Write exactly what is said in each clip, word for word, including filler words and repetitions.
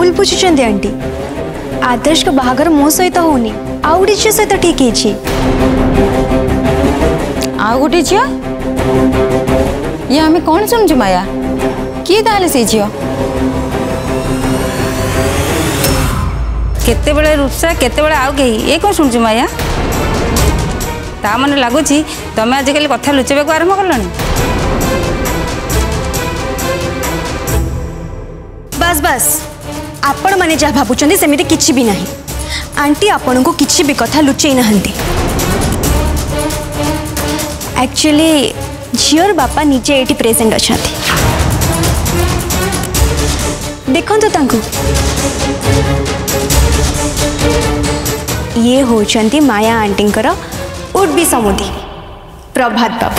भूल बुझुचंदी आंटी आदर्श को बाहागर मो सहित होनी आउ गोटे झील सहित ठीक है आउ गोटे झील ये आम कौन शुणुचु माया किए ताले से झील केते बेले रुपसा केते बेले आउ कही ये कौन शुणुचु माया ता मन लगुच तमें आजिकल कथा लुचेबा आरंभ कलनी बस बस आपण माने जहाँ भावुं सेमती किसी भी नहीं आंटी आपण को किसी भी कथा लुचई नहांती एक्चुअली झीर बापा निजे ये प्रेजेंट अच्छा देखो तांको ये होचंती माया आंटींकर उड भी समुदी प्रभात बाबू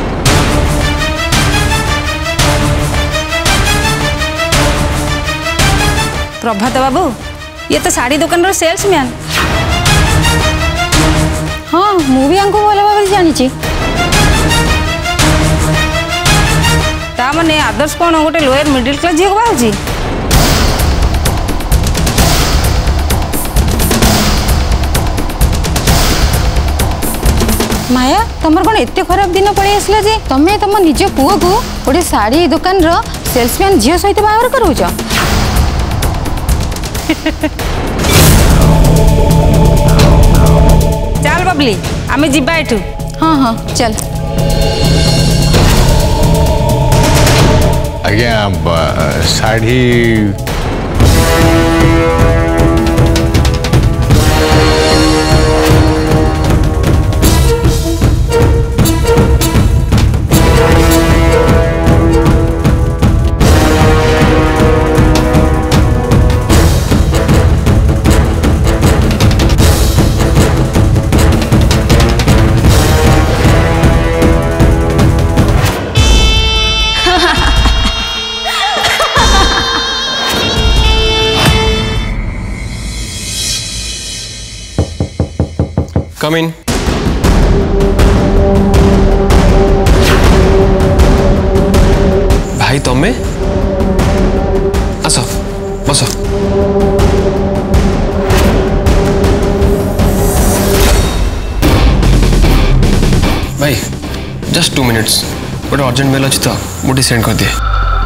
प्रभात बाबू ये तो साड़ी दुकान सेल्समैन हाँ मु भी भल भाव जानी ताने आदर्श कौन गोटे लोअर मिडिल क्लास झील को बाहर माया तुम कौन एत खराब दिन पड़े आसला जे तमें तुम निज पुओ को गोटे साड़ी दुकान सेल्समैन झील सहित बाहर करूच चल बबली आमे जिबा एठू हाँ हाँ चल आज्ञा साड़ी Come in. भाई तमें आस बस भाई जस्ट टू मिनिट्स गोटे अर्जेंट मेल अच्छी तो मुझे सेंड कर दिए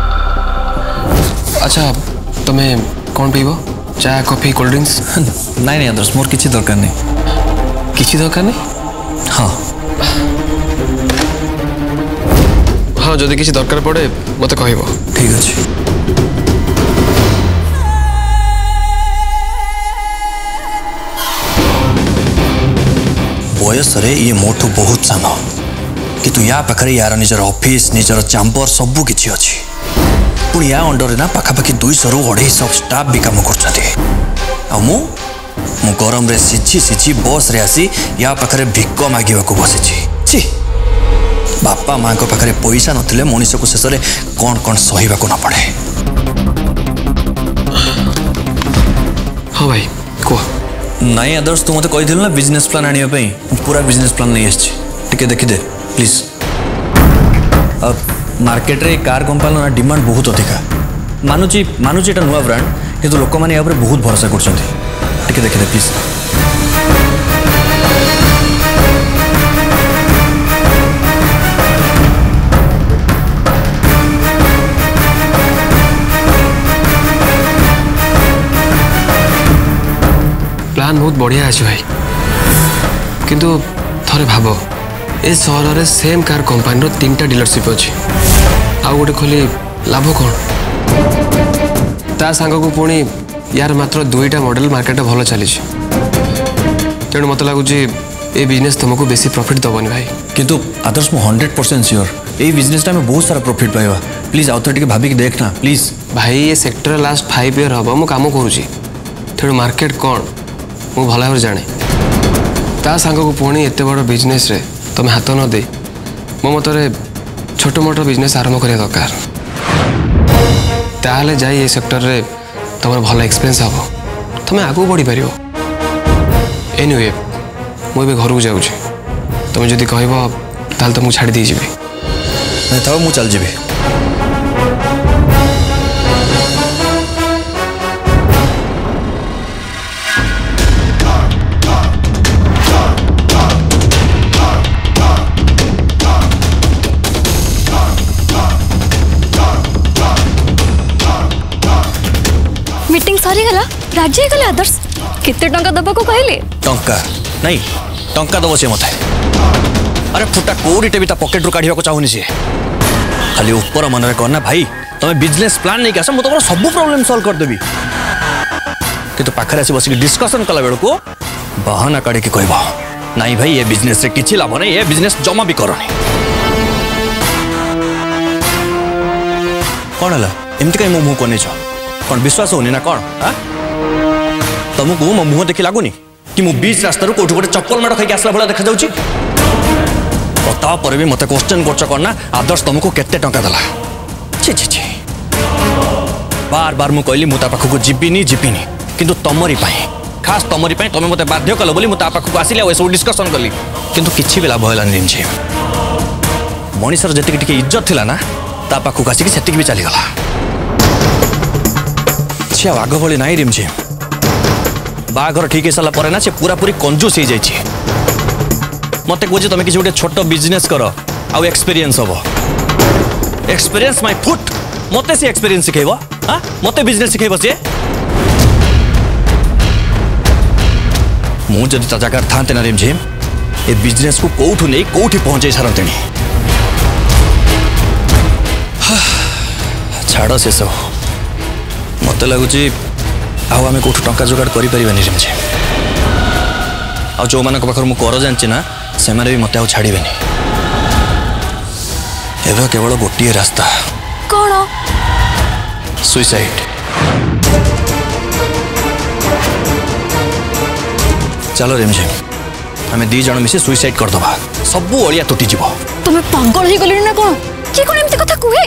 अच्छा तुम्हें कौन पीब चाय कॉफी कोल्ड ड्रिंक्स नहीं नहीं आदर्श मोर किसी दरकार नहीं किसी दरकार नहीं हाँ हाँ जदि किसी दरकार पड़े मत कहब ठीक अच्छे बयस ये मोठू बहुत सान कि या पाखे यार निजर ऑफिस निजर चैम्बर सबू किसी अच्छी पुणी या अंडर ना पाखापाखि दुईश रु अढ़ाई स्टाफ भी कम कर मु गरम रे सिझी सिझी बस रे आसी या पाखरे भिक मागिबा को बसिछि छी बापा माँ को पाखरे पैसा नथिले मनीष को शेष में कौन कौन सहीबा को न पड़े हाँ भाई कह नहीं आदर्श तू मत कही ना बिजनेस प्लान आने पूरा बिजनेस प्लान नहीं आसी टिके देखिदे प्लीज मार्केट रे कार कंपनी डिमांड बहुत अधिका मानुची मानुची एटा नुआ ब्रांड किंतु लोक मैंने या बहुत भरोसा करछन्ती टिके देखिदे प्लीज प्लान बहुत बढ़िया अच्छे भाई किंतु थरे भाव ए सहर में सेम कार कंपनी तीन टा डीलरशिप अच्छी आउ गोटे खोली लाभ कौन ता सांग को पुणी यार मात्र दुईटा मॉडल मार्केट भल चली तेणु मत लगुच ये बिजनेस तुमको बेसी प्रॉफिट दबनी भाई किंतु आदर्श मु हंड्रेड परसेंट सियोर ये बिजनेस में बहुत सारा प्रॉफिट पाइबा प्लीज आउ थे भाविक देखना प्लीज भाई ये सेक्टर लास्ट फाइव इयर हम मु काम करुँची तेणु मार्केट कौन मु भल भाव जाने ता सांग को पुणी एत बड़ बिजनेस रे तुम हाथ न दे मो मतरे छोट मोट बिजनेस आरंभ करिया दरकार ताहले जाई ये सेक्टर रे तुम भल एक्सपीरियंस हम तुम आगू बढ़ी पार एनीवे मुझे घर को जाऊँ तुम जदि कह ताल तो मुझे छाड़ी दी जीवी नहीं था मुझे चल जी राजी गले आदर्श केते टंका दबा को कहले टंका नहीं टंका दबो से मते अरे फुटा कोड़ीटे भी ता पॉकेट रू काढिया को चाहुनी से खाली ऊपर मन रे करना भाई तमे बिजनेस प्लान नहीं आस मु तो सब प्रॉब्लम सॉल्व कर देबी किंतु पाखरे आसी बसी डिस्कशन कला बेल को बहाना काढे के कहबा नहीं भाई ये बिजनेस रे किछि लाभ नहीं ये बिजनेस जमा भी करनी कौन है एमती कहीं मो मुँह को नहीं कौन विश्वास होनी ना कौन तुमको मो मुँह देखी लगुनि कि मु बीच रास्ता कौट गोटे चप्पल माड़ खाई आसला भाया देखा जाऊँगी तापर भी मत क्वेश्चन कर ना आदर्श तुमको केते टंका देला छी छी छी बार बार मु कहली मु ता पाखକୁ जीविनी जीविनी किंतु तमरी पाई खास तमरी पाई तुम मते बाध्य कल बोली मु ता पाखକୁ आसिले ए सब डिस्कशन कली किंतु किछि भी लाभ होलानी रिमझिम मनीषर जति टिके इज्जत थिला ना ता पाखକୁ आसिक सेतिक भी चली गला छी आग भली नाही रिमझिम बाघर ठीक है साला परे ना से पूरा पूरी कंजूस हो जाइए मत कहे तुम किसी गोटे छोट बिजनेस कर आउ एक्सपीरियंस हम एक्सपीरियंस माय फुट मत से एक्सपीरियंस शिखेब हाँ मत बिजनेस शिखेब सी मुझे ता जगह था ना रिमझिम ए बिजनेस को कौटू नहीं कौटी पहुंचे सारते छाड़ से सब मत लगुच आम कौटू टंका जोगाड़ करें रिमझिम आ जो मान पाखर मु कर जानची ना से भी मत छाड़े एवं केवल गोटे रास्ता कौन सुइसाइड चलो रिमझिम आम दी जन मिसे सुइसाइड करदबा सब अलिया तुटी जीव तुम्हें पागल हो गलि ना कौन कि कौन एमती कथा कहे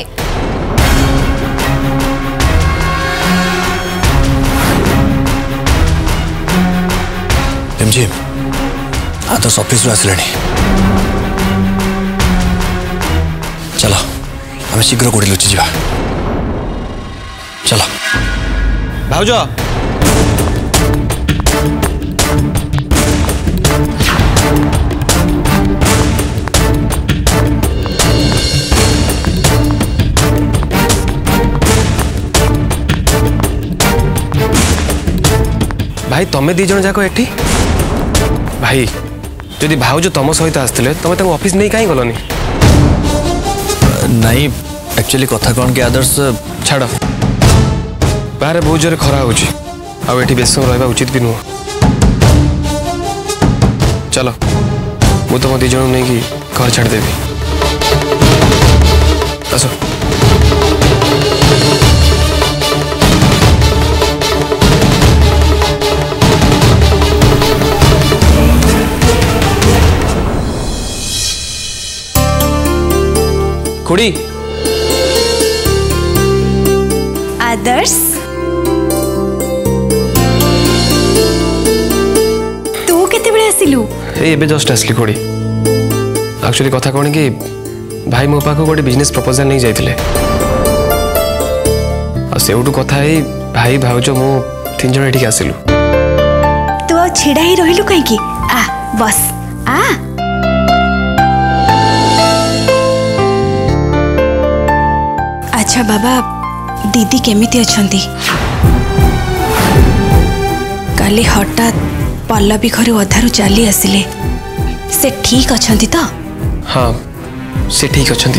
रिमझिम आदर्श ऑफिस आसले चलो आम शीघ्र गोटे लुचि जा चलो भाउज भाई तमें दी जन जाक एठी भाई जदि भाउज तुम सहित आसते तुम ऑफिस नहीं कहीं गलनी नहीं एक्चुअली कथा कौन कि आदर्श छाड़ बाहर बहुत जोर खरा हो बेस समय रहा उचित भी नुह चलो मु तुम दी जन नहीं घर छाड़देवी आस खुड़ी आदर्श तू केते बेले आसिलु ए जस्ट आसली खुड़ी एक्चुअली कथा कौन कि भाई मो पाखु गोटे बिजनेस प्रपोजल नहीं जाइथिले आ सेउटु कथा है भाई भाउज मो तीन जन एठी आसिलु तू आ छिड़ा ही रहिलु कहीं की आ बस आ अच्छा बाबा दीदी केमिति अछंती काली हठात पल्लवी घर अधारू चली आसिले से ठीक अछंती तो हाँ से ठीक अछंती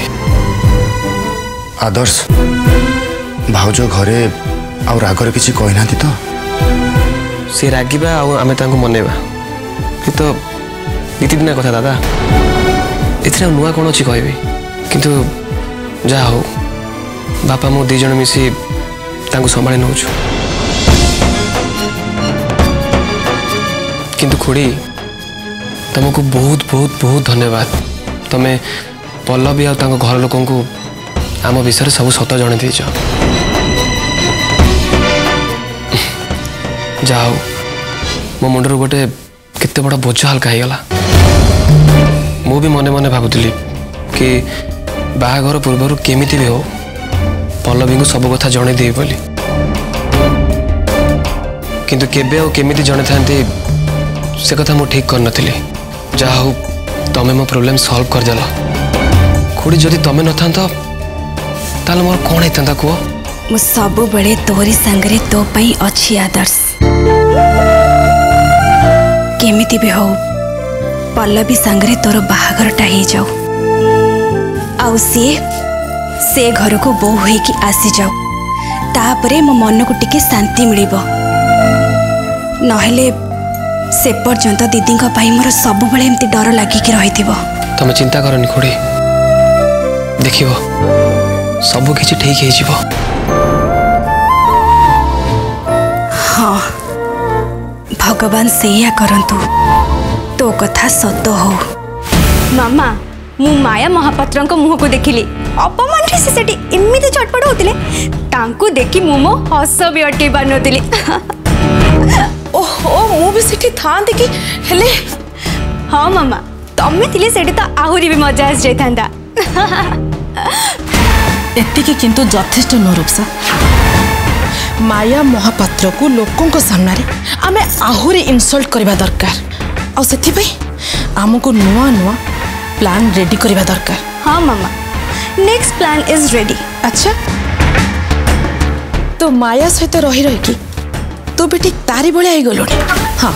आदर्श भाउज घरे आ रागर किसी कहना तो से रागिबा आम मनइबा कि तो नीति दिन कथा दादा ए नुआ कौन अच्छी कहबी किंतु जा हो बापा मो दी जन मिसी तांको संभाली नौ किंतु खुड़ी तुमको बहुत बहुत बहुत धन्यवाद तमें पल्लवी आ घर लोक आम विषय सब सत जन दीच जाओ मो मुंडर गोटे केते बड़ा बोझ हल्का होगला मु भी मने मने भावुली कि बाहाघर पूर्व केमिति भी हो पल्लवी को सब कथा जन दे बोली किंतु केबे और केमिति जन थांती से कथा मु ठीक कर नथिली जा हो तमे मो प्रॉब्लम सॉल्व कर देला खुड़ी जदि तमे न थांत ताले मोर कोन हेतंता को मु सब बेले तोरी संगरे तो पई अच्छी आदर्श केमिति भी हो पल्लवी संगरे तोर बाहागरटा हो जाऊ आउ सी से घर को बो हो कि आसी जाऊ तापरे मो मन को टिके शांति मिलिबो नहेले से पर्यंत दीदी मोर सब बेले एमती डर लगिकी रही तुम चिंता करनी खुड़ी देखिबो सब किछि ठीक हो हाँ भगवान सेया करंतु तो कथा सत हो मामा मु माया महापात्र मुह को देखिली अपमान से सेठी एमिति चटपट होतिले तांकू देखि मु मो हस भी अटि पानोतिली ओहो मु भी सेठी थांती कि हेले हाँ मामा तमे थिले सेठी तो आहुरी भी मजा आस जाइथांदा एतिके किंतु यथेष्ट न रूपसा माया महापात्र को लोकों सामने आमे आहुरी इनसल्ट करबा दरकार आ सेथि पई हमको नुआ नुआ प्लान रेडी करबा दरकार हाँ मामा नेक्स्ट प्लान इज रेडी अच्छा तो माया सहित रही रही कि तू भी ठीक तारी भले आई गलो हाँ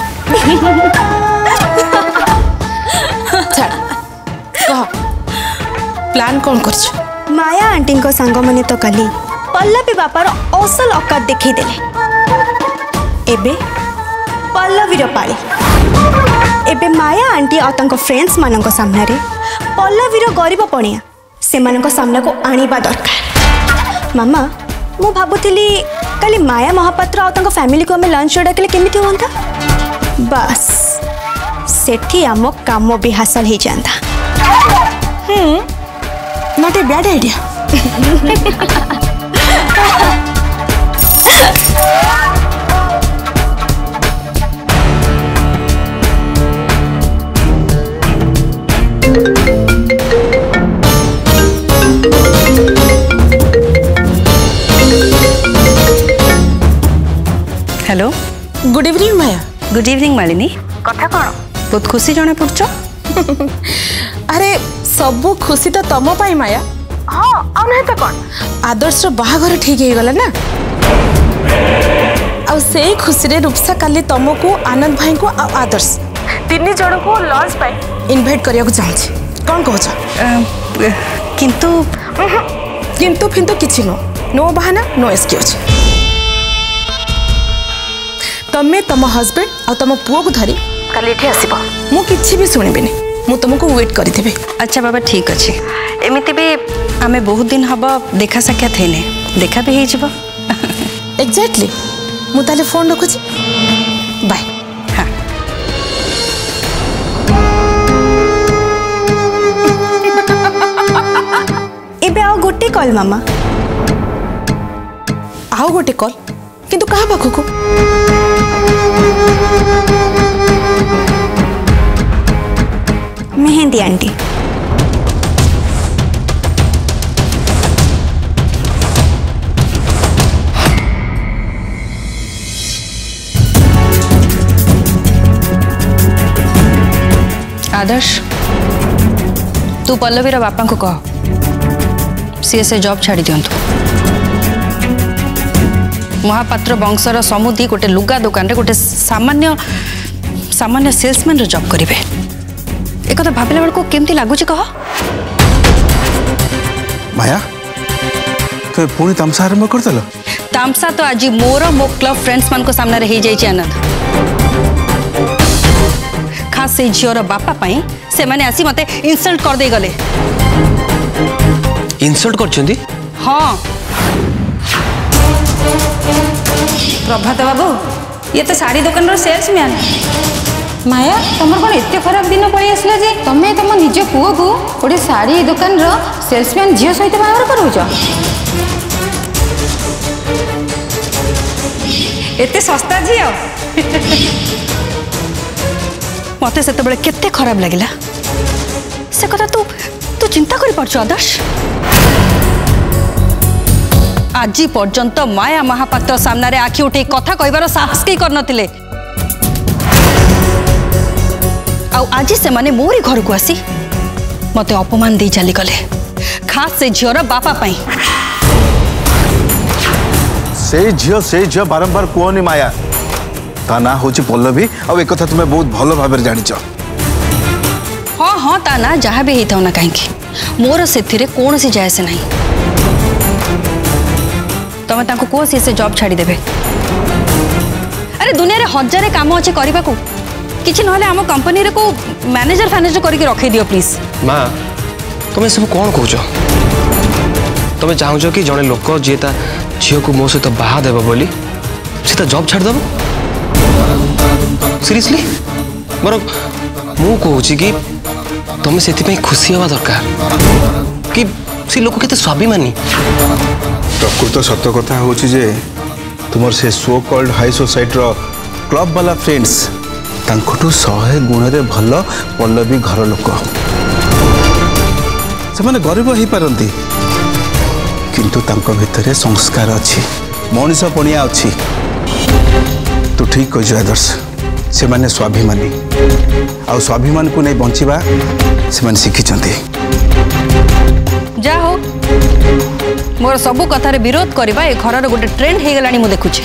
छाड़ कह प्लान कौन कर माया आंटी को सांग माने तो काली पल्लवी बापार असल औकात देखई देले एबे पल्लवीर पाली एबे माया आंटी और तंको फ्रेंड्स मानक सामने रे पल्लवीर गरीब पणिया से मानक सामने को आनिबा दरकार मामा मु भाबुतिली काली माया महापात्र और तंको फैमिली को हमें लंच डाकले केमिति होंता बस सेठी आम काम भी हासिल हो जाता हम्म not a bad idea hello good evening Maya good evening Malini कथा कौन बहुत खुशी जଣା पड़छ अरे सबू खुशी तो तम पाई माया हाँ आ नहीं तो कौन आदर्श बाहाघर ठीक हो गला ना आ से खुशी रे रूपसा काली तुमको आनंद भाई को आ आदर्श तीन जन को लॉन्च पाई इनवाइट करिया को चाहछि कौन कहछ किंतु किंतु फिंतु किछि नो नो बहाना नो एक्सक्यूज तमे तम हस्बैंड और तम पुओ को धरी काली एठी आसीबो मु किछि भी सुनिबिनी मु तुमको वेट करी देबे अच्छा बाबा ठीक अच्छे एमिति भी आमे बहुत दिन हबा देखा साक्षात हेने देखा भी हेजिबो एग्जैक्टली मु ताले फोन रखुछि बाय हाँ एबे आओ गोटे कॉल मामा आओ गोटे कॉल किंतु कहा पाखु को मेहंदी आंटी आदर्श तू पल्लवीर बापा को कह सी से जॉब छाड़ी दिंतु महापात्र वंशर समुदी गोटे लुगा दुकान रे गोटे सामान्य सामान्य सेल्समैन जॉब करेंगे एक भाविला बेलू केमती लगुच कह माया तो पुणी तामसा आरंभ करदेल तामसा तो आज मोर मो क्लब फ्रेंड्स मान को सामने हो जाए आनंद खास से झीर बापा पाई से माने आसी मते इनसल्ट कर दे गले इनसल्ट करछंदी हाँ प्रभात बाबू ये तो साड़ी दुकान सेल्समैन माया तुम कौन एत खराब दिन पड़े आसला जे तुम्हें तुम निज पुओ को गोटे साड़ी दुकान सेल्समैन झील सहित बाहर करूच एते सस्ता झील मते से बेले केते खराब लगिला से कथा तू तू चिंता कर पारछ आदर्श आज पर्यंत माया महापात्र सामने आखि उठे कथा कहबार साहस के कर नथिले आज से माने मोरी घर को आसी मते अपमान दे चली गले खास से झीर बापा पाई से झील से झील बारंबार कहनी माया ता ना हूँ पल्लवी आ एक तुम्हें बहुत भल भाव जाच। हाँ हाँ ता ना जहाँ भी होता ना कहीं मोर से कौन सी जाए से नहीं तुम ताको कहो सी से जॉब छाड़ी देबे। अरे दुनिया रे हजार काम अच्छे करने को किसी ना आम कंपनी रे को मैनेजर फैनेजर करके रखे दियो प्लीज। माँ तुम्हें सब कौन कौच तुम्हें चाहूच कि जड़े लोक जी झील को मो सहित बाहा देव बोली सी जॉब छाड़देव सीरियसली मोर मु कहूँ कि तुम्हें से खुशी हवा दरकार कि सी लोक के स्वाभिमानी। प्रकृत सत कथा हूँ जे तुम से so called high society club वाला फ्रेंड्स तांकटू शहे गुण रे भल पल्लवी घर लोक से माने गरीब हो पारती किंतु तांको भितरे संस्कार अच्छी मनीष पणिया अच्छी। तू ठीक कह आदर्श से माने स्वाभिमानी आ स्वाभिमान को नहीं बंचिबा से माने शिखिचंती। जा हो मोर सबू कथार विरोध करवा ए घर गोटे ट्रेंड हो गलानी मु देखुची।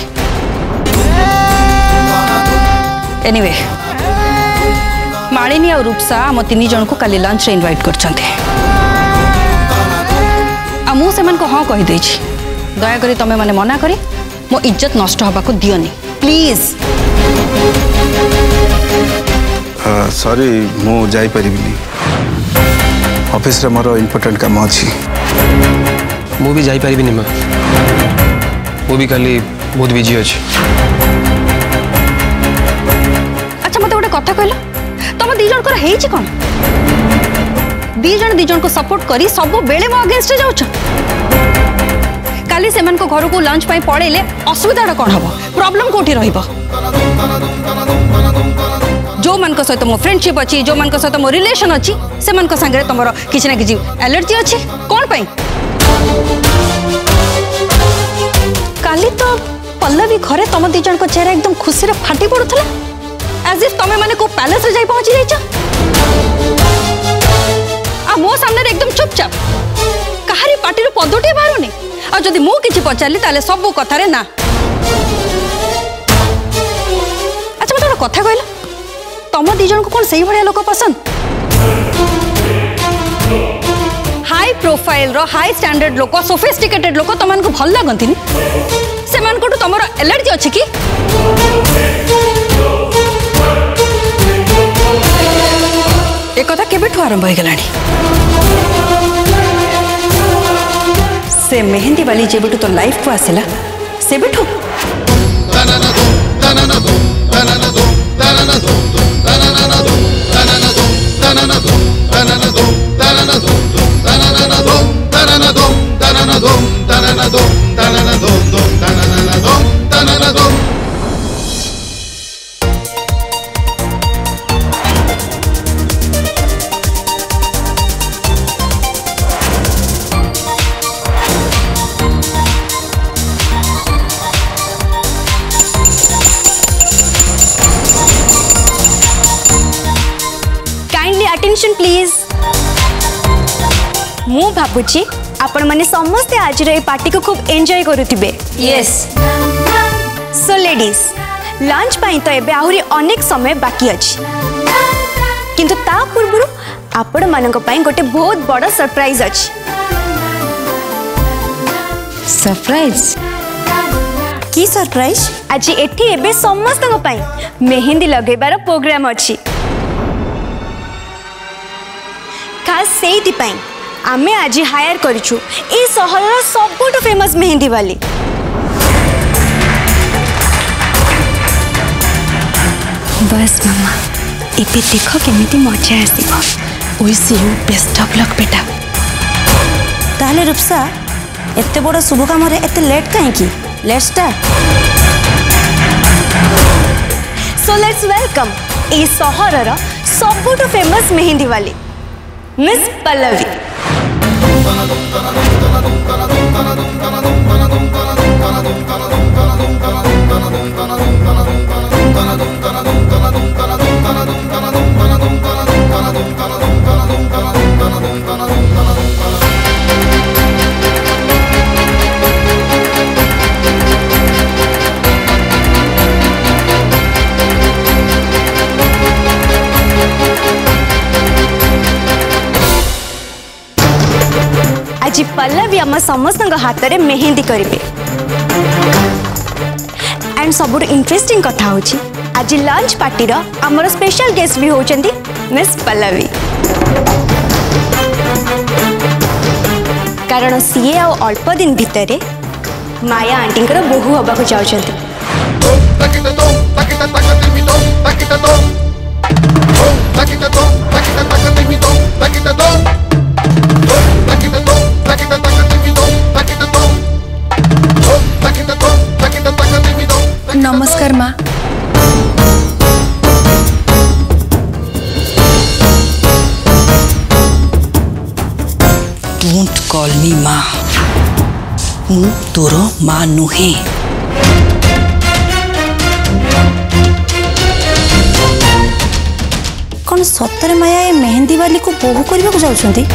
एनीवे मालिनी और रूपसा आम तीन जन को काली लंच रे इनवाइट करछंते आ मु सेमान को हाँ कहि देछि दया करी तमे माने मना करी मो इज्जत नष्ट हबा को दियोनी प्लीज। सॉरी मु जाई परिबिनी ऑफिस रे मोर इम्पोर्टेंट काम अछि। मु भी जाई परिबिनी माँ मु भी खाली बहुत बिजी अछि। अच्छा मत गोटे कथा कहला तुम दी जन को हेछि कोन दी जन दी जन को सपोर्ट करी सब बेले मो अगेंस्ट जाउछ काली सेमन को घर को लंच पाई पड़ेले असुविधा कौन हम प्रॉब्लम कोठी रहिबो। जो मन को सहित मो फ्रेंडशिप अच्छी जो मन को सहित मो रिलेशन अच्छी से मन को संगे तुम किसी ना किसी एलर्जी अच्छी कौन पाई। काली तो पल्लवी घरे तुम दी जन को चेहरा एकदम खुशी रे फाटी पड़ुथला एज इफ तमे माने को पैलेस रे जाई पहुंची जाइछ आ मो सामने एकदम चुपचाप कहारी पार्टी रो पदोटे बारुनी आ जदि मु किछि पचारली ताले सब कथा रे ना। अच्छा मत कथा कहला तुम दी जन को कौन सही भाया लोक पसंद हाई प्रोफाइल रो हाई स्टैंडर्ड लोक सोफिस्टिकेटेड लोक तुम को भल लगती से तुम एलर्जी अच्छी कि एक कथा केबेठू आरंभ हो गलानी से मेहंदी वाली जेबेठू तो लाइफ को आसिला से बेठू अटेंशन प्लीज मु भाबुची आपण माने समस्ते आज रे पार्टी को खूब एंजॉय करुथिबे। यस सो लेडीज लंच पाई तो एबे आहुरी अनेक समय बाकी अछि किंतु ता पूर्वरु आपण मानक पाई गोटे बहुत बड़ा सरप्राइज अछि। सरप्राइज की सरप्राइज आज एठी एबे समस्त को पाई मेहंदी लगेबार प्रोग्राम अछि खास सेइति पाई आमे आज हायर करिछु ए सहर सबुठ फेमस मेहंदी वाली बस मामा एबे देखो केमिति मजा आसीबो। Wish you best of luck बेटा। ताले रूपसा एते बड़ शुभ काम रे एते लेट काहे की let's start. So let's welcome ए सहर रो सबुठ फेमस मेहंदी वाली मिस पल्लवी। आज पल्लवी आम समस्त हाथ में मेहंदी करेंगे एंड सब इंटरेस्टिंग कथा होची आज लंच पार्टी रो आमर स्पेशल गेस्ट भी होचंदी मिस पल्लवी कारण सीए आ अल्प दिन भितर माया आंटी बोहू हवा को जाउछंती नमस्कार माँ। डोंट कॉल मी माँ मु तोर माँ नुहे कौन सतरे माया ए मेहंदी वाली को बोहू करने को जाउछंती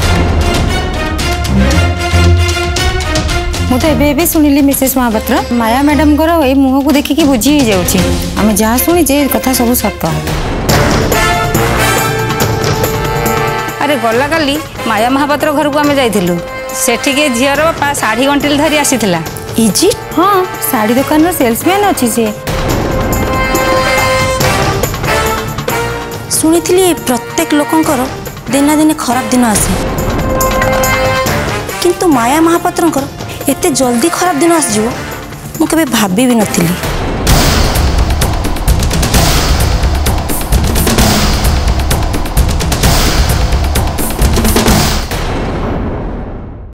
मु तो एबे शुणिली मिसेस महापात्र माया मैडम को मुह को देखिकी बुझी जाऊँगी आम जहाँ शुणीचे कथा सब सत। अरे गला काली माया महापात्र घर को आम जाइलु सेठिके झीर बापा शाढ़ी गंटिल धरी आसीथिला इजी हाँ शाढ़ी दुकान सेल्समैन अच्छी से शुणी प्रत्येक लोकंकर दिना दिने खराब दिन आसे किंतु माया महापात्र एते जल्दी खराब दिन आसजिवो मु केबे भाबी भी नथिली।